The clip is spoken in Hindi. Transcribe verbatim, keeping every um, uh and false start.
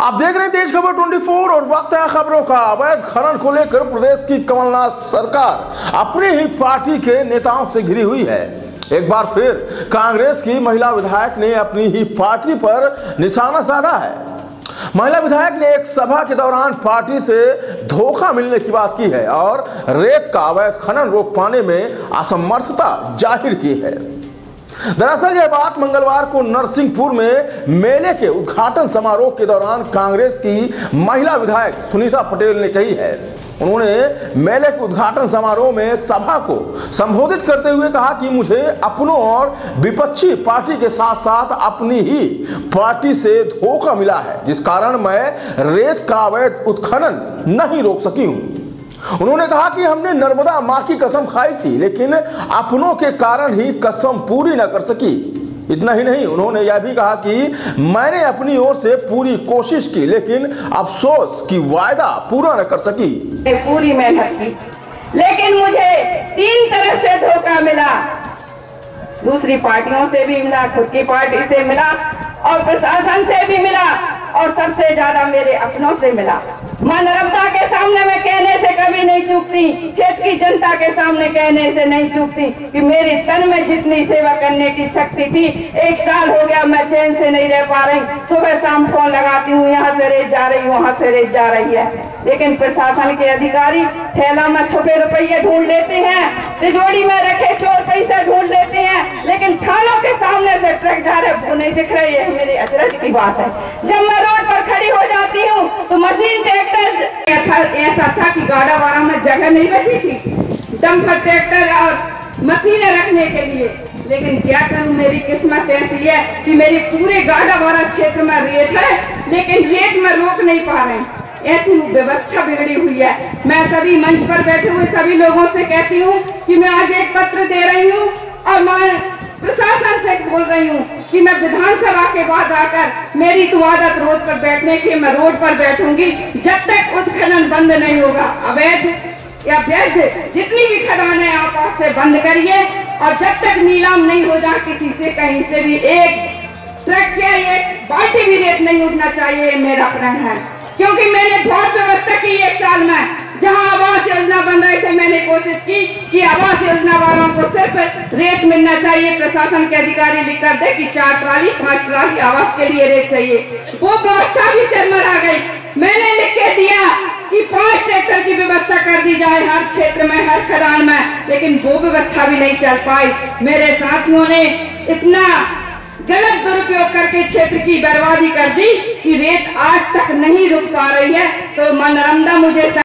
आप देख रहे हैं तेज खबर चौबीस और वक्त है खबरों का। अवैध खनन को लेकर प्रदेश की कमलनाथ सरकार अपनी ही पार्टी के नेताओं से घिरी हुई है। एक बार फिर कांग्रेस की महिला विधायक ने अपनी ही पार्टी पर निशाना साधा है। महिला विधायक ने एक सभा के दौरान पार्टी से धोखा मिलने की बात की है और रेत का अवैध खनन रोक पाने में असमर्थता जाहिर की है। दरअसल यह बात मंगलवार को नरसिंहपुर में मेले के उद्घाटन समारोह के दौरान कांग्रेस की महिला विधायक सुनीता पटेल ने कही है। उन्होंने मेले के उद्घाटन समारोह में सभा को संबोधित करते हुए कहा कि मुझे अपनों और विपक्षी पार्टी के साथ साथ अपनी ही पार्टी से धोखा मिला है, जिस कारण मैं रेत का अवैध उत्खनन नहीं रोक सकी हूं। उन्होंने कहा कि हमने नर्मदा मां की कसम खाई थी, लेकिन अपनों के कारण ही कसम पूरी न कर सकी। इतना ही नहीं, उन्होंने यह भी कहा कि मैंने अपनी ओर से पूरी कोशिश की, लेकिन अफसोस कि वायदा पूरा न कर सकी। पूरी मेहनत की, लेकिन मुझे तीन तरह से धोखा मिला। दूसरी पार्टियों से भी मिला, खुद की पार्टी से मिला और प्रशासन से भी मिला और सबसे ज्यादा मेरे अपनों से मिला। मां नर्मदा के सामने मैं कहने से कभी नहीं चूकती, क्षेत्र की जनता के सामने कहने से नहीं चूकती कि मेरी तन में जितनी सेवा करने की शक्ति थी, एक साल हो गया मैं चैन से नहीं रह पा रही। सुबह शाम फोन लगाती हूँ, यहाँ से रेत जा रही, वहाँ से रेत जा रही है, लेकिन प्रशासन के अधिकारी थैला में छुपे रुपये ढूंढ लेते हैं, तिजोरी में रखे चोर पैसे ढूंढ लेते हैं, लेकिन थानों के सामने से ट्रक जा रहे वो नहीं दिख रही है। मेरी अचरज की बात है। जब मैं रोड पर खड़ी हो जाती हूँ तो मशीन ट्रैक्टर ऐसा था कि गाड़ा वाड़ा में जगह नहीं बची थी, डंपर ट्रैक्टर और मशीनें रखने के लिए। लेकिन क्या करूं, मेरी किस्मत ऐसी है कि मेरी पूरे गाड़ा वाड़ा क्षेत्र में रेत है, लेकिन रेत में रोक नहीं पा रहे। ऐसी व्यवस्था बिगड़ी हुई है। मैं सभी मंच पर बैठे हुए सभी लोगों से कहती हूँ कि मैं आज एक पत्र दे रही हूँ और मैं प्रशासन से बोल रही हूँ कि मैं विधानसभा के बाद आकर मेरी तो आदत रोड पर बैठने की, मैं रोड पर बैठूंगी जब तक उत्खनन बंद नहीं होगा। अवैध या वैध जितनी भी खदानें आप आज से बंद करिए और जब तक नीलाम नहीं हो जाए किसी से कहीं से भी एक ट्रक या एक बाल्टी भी रेत नहीं उठना चाहिए, मेरा प्रण है। क्योंकि मैंने बहुत व्यवस्था की एक साल में, जहां आवास योजना बन रही थी, मैंने कोशिश की कि आवास योजना वालों को सिर्फ रेत मिलना चाहिए। प्रशासन के अधिकारी लिख कर दे कि चार ट्राली पांच ट्राली आवास के लिए रेत चाहिए, वो व्यवस्था भी चरमरा गई। मैंने लिख के दिया कि पांच ट्रैक्टर की व्यवस्था कर दी जाए हर क्षेत्र में, हर खदान में, लेकिन वो व्यवस्था भी नहीं चल पाई। मेरे साथियों ने इतना गलत दुरुपयोग करके क्षेत्र की बर्बादी कर दी कि रेत आज तक नहीं रुक पा रही है। तो मां नर्मदा मुझे